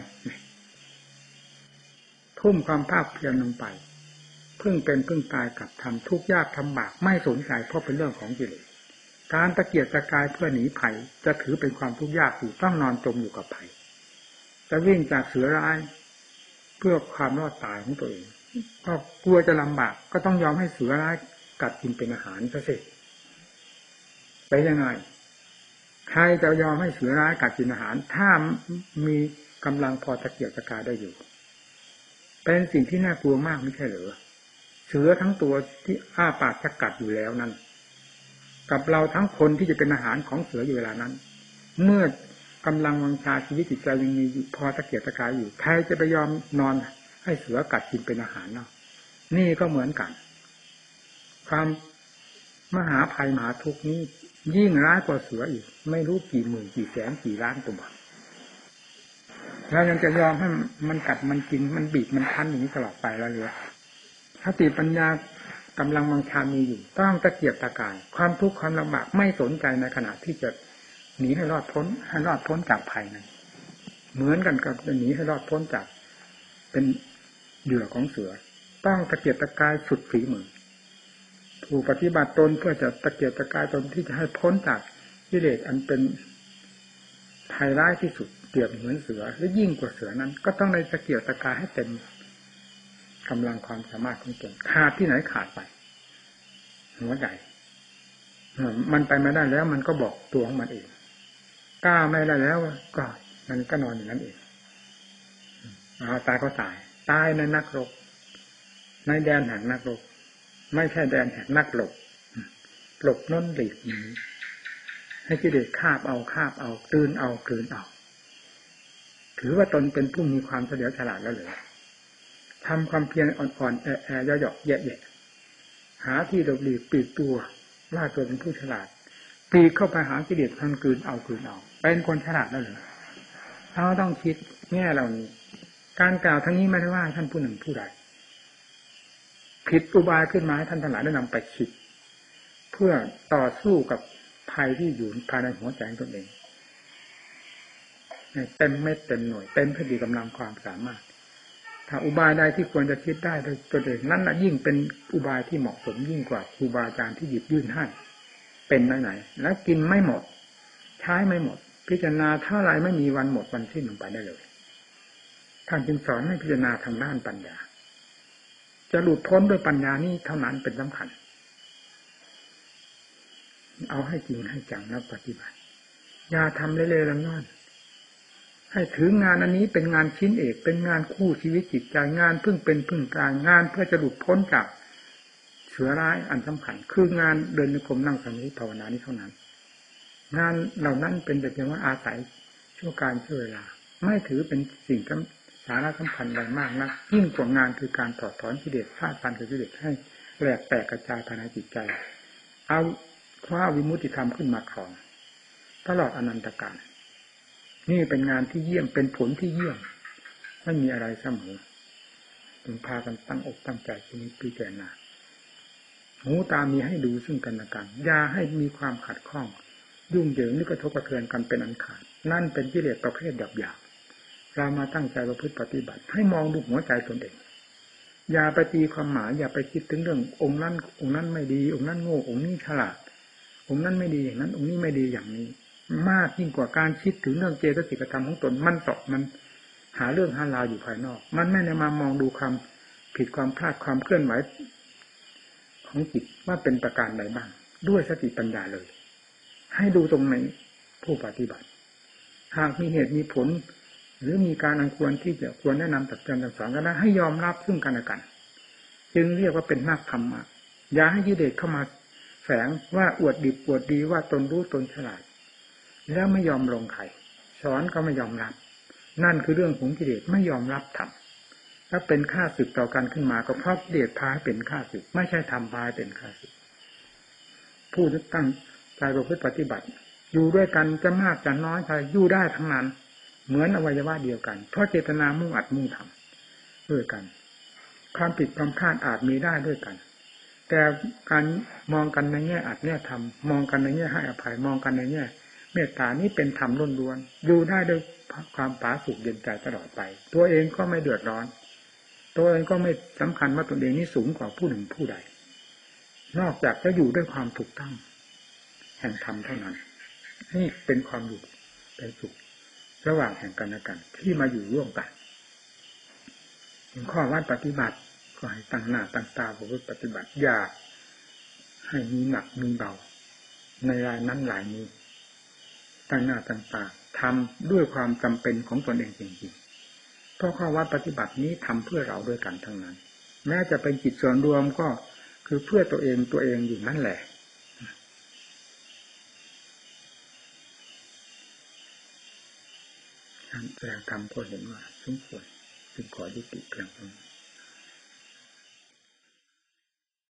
Speaker 1: ทุ่มความภาคเพียรลงไปเพิ่งเป็นเพิ่งตายกับทำทุกข์ยากทำบากไม่สนใจเพราะเป็นเรื่องของกิเลสการตะเกียกตะกายเพื่อหนีภัยจะถือเป็นความทุกข์ยากอยู่ต้องนอนจมอยู่กับภัยจะวิ่งจากเสือร้ายเพื่อความรอดตายของตัวเองก็กลัวจะลำบากก็ต้องยอมให้เสือร้ายกัดกินเป็นอาหารซะสิไปยังไงใครจะยอมให้เสือร้ายกัดกินอาหารถ้ามีกำลังพอตะเกียกตะกายได้อยู่เป็นสิ่งที่น่ากลัวมากไม่ใช่เหรอเสือทั้งตัวที่อ้าปากจะกัดอยู่แล้วนั้นกับเราทั้งคนที่จะเป็นอาหารของเสืออยู่เวลานั้นเมื่อกำลังวังชาชีวิตจิตใจยังมีพอตะเกียกตะกายอยู่ใครจะไปยอมนอนให้เสือกัดกินเป็นอาหารเนาะนี่ก็เหมือนกันความมหาภัยมหาทุกข์นี้ยิ่งร้ายกว่าเสืออีกไม่รู้กี่หมื่นกี่แสนกี่ล้านตัวแล้วยังจะยอมให้มันกัดมันกินมันบีบมันคั้นอย่างนี้ตลอดไปแล้วเหรอสติปัญญากำลังวังชามีอยู่ต้องตะเกียกตะกายความทุกข์ความลำบากไม่สนใจในขณะที่จะหนีให้รอดพ้นให้รอดพ้นจากภัยนั้นเหมือนกันกับจะหนีให้รอดพ้นจากเป็นเหยื่อของเสือต้องตะเกียกตะกายสุดฝีมือผู้ปฏิบัติตนเพื่อจะตะเกียกตะกายตนที่จะให้พ้นจากกิเลสอันเป็นภัยร้ายที่สุดเปรียบเหมือนเสือและยิ่งกว่าเสือนั้นก็ต้องในตะเกียกตะกายให้เต็มกำลังความสามารถของตนขาดที่ไหนขาดไปหัวใจมันไปไม่ได้แล้วมันก็บอกตัวของมันเองกล้าไม่ได้แล้วก็มันก็นอนอย่างนั้นเองเอาตายก็ตายตายในนักรบในแดนแห่งนักรบไม่ใช่แดนแห่งนักหลบหลบน้นหลีกหนีให้กิเลสคาบเอาคาบเอากลืนเอากลืนเอาถือว่าตนเป็นผู้มีความเฉลียวฉลาดแล้วเหรอทำความเพียรอ่อนๆแอๆย่อๆแยะๆหาที่หลบหลีกปีกตัวว่าตัวเป็นผู้ฉลาดปีกเข้าไปหากิเลสทันกลืนเอากลืนเอาเป็นคนฉลาดแล้วเหรอเราต้องคิดแง่เหล่านี้การกล่าวทั้งนี้ไม่ได้ว่าท่านผู้หนึ่งผู้ใดผิดอุบายขึ้นมาให้ท่านทั้งหลายได้นำไปคิดเพื่อต่อสู้กับภัยที่อยู่ภายในหัวใจของตนเองเต็มเม็ดเต็มหน่วยเต็มพอดีกำลังความสามารถถ้าอุบายใดที่ควรจะคิดได้โดยตัวเองนั่นแหละยิ่งเป็นอุบายที่เหมาะสมยิ่งกว่าครูบาอาจารย์ที่หยิบยื่นให้เป็นไหนๆแล้วกินไม่หมดใช้ไม่หมดพิจารณาเท่าไรไม่มีวันหมดวันสิ้นลงไปได้เลยท่านจึงสอนให้พิจารณาทางด้านปัญญาจะหลุดพ้นด้วยปัญญานี้เท่านั้นเป็นสำคัญเอาให้จริงให้จังแล้วปฏิบัติอย่าทำเล่ๆล่อนๆให้ถืองานอันนี้เป็นงานชิ้นเอกเป็นงานคู่ชีวิตจิตใจงานพึ่งเป็นพึ่งกลางงานเพื่อจะหลุดพ้นจากเสือร้ายอันสำคัญคืองานเดินในกรมนั่งสมาธิภาวนานี้เท่านั้นงานเหล่านั้นเป็นแต่เพียงว่าอาศัยชั่วการชั่วเวลาไม่ถือเป็นสิ่งสาระสำคัญอะไรมากนักยิ่งกว่างานคือการถอดถอนกิเลสฆ่าฟันกิเลสให้แหลกแตกกระจายภายในจิตใจเอาคว้าวิมุตติธรรมขึ้นมาครองตลอดอนันตกาลนี่เป็นงานที่เยี่ยมเป็นผลที่เยี่ยมไม่มีอะไรเสมอถึงพากันตั้งอกตั้งใจที่นี้พิจารณาหูตามีให้ดูซึ่งกันและกันอย่าให้มีความขัดข้องยุ่งเหยิงหรือกระทบกระเทือนกันเป็นอันขาดนั่นเป็นกิเลสประเภทหยาบๆเรามาตั้งใจประพฤติปฏิบัติให้มองดูหัวใจตนเองอย่าไปตีความหมายอย่าไปคิดถึงเรื่ององค์นั้นองค์นั้นไม่ดีองค์นั้นโง่องค์นี้ฉลาดองค์นั้นไม่ดีอย่างนั้นองค์นี้ไม่ดีอย่างนี้มากยิ่งกว่าการคิดถึงเรื่องเจตสิกธรรมของตนมันตอกมันหาเรื่องหาราวอยู่ภายนอกมันไม่ได้มามองดูความผิดความพลาดความเคลื่อนไหวของจิตว่าเป็นประการใดบ้างด้วยสติปัญญาเลยให้ดูตรงในผู้ปฏิบัติหากมีเหตุมีผลหรือมีการอันควรที่จะควรแนะนำตักเตือนสั่งสอนกันนะให้ยอมรับซึ่งกันและกันจึงเรียกว่าเป็นนักธรรมะอย่าให้กิเลสเข้ามาแฝงว่าอวดดีอวดดีว่าตนรู้ตนฉลาดแล้วไม่ยอมลงใครสอนก็ไม่ยอมรับนั่นคือเรื่องของกิเลสไม่ยอมรับธรรมถ้าเป็นข้าศึกต่อกันขึ้นมาก็เพราะกิเลสพาให้เป็นข้าศึกไม่ใช่ธรรมพาให้เป็นข้าศึกผู้ที่ตั้งใจประพฤติปฏิบัติอยู่ด้วยกันจะมากจะน้อยใครอยู่ได้ทั้งนั้นเหมือนอวัยวะเดียวกันเพราะเจตนามุ่งอัดมุ่งทำด้วยกันความผิดความพลาดอาจมีได้ด้วยกันแต่การมองกันในแง่อัดแง่ทำมองกันในแง่ให้อภัยมองกันในแง่เมตตานี้เป็นธรรมล้วนๆอยู่ได้ด้วยความผาสุกเย็นใจตลอดไปตัวเองก็ไม่เดือดร้อนตัวเองก็ไม่สำคัญว่าตนเองนี้สูงกว่าผู้หนึ่งผู้ใดนอกจากจะอยู่ด้วยความถูกต้องแห่งธรรมเท่านั้นนี่เป็นความอยู่เป็นสุขระหว่างแห่งกันและกันที่มาอยู่ร่วมกันข้อวัดปฏิบัติก็ให้ตั้งหน้าตั้งตาประพฤติปฏิบัติอย่าให้มีหนักมีเบาในรายนั้นหลายนี้ตั้งหน้าตั้งตาทำด้วยความจำเป็นของตนเองจริงๆเพราะข้อวัดปฏิบัตินี้ทำเพื่อเราด้วยกันทั้งนั้นแม้จะเป็นจิตส่วนรวมก็คือเพื่อตัวเองตัวเองอยู่นั่นแหละการแสดงธรรมก็เห็นว่าสมควรจึงขอยุติเพียงเท่านี้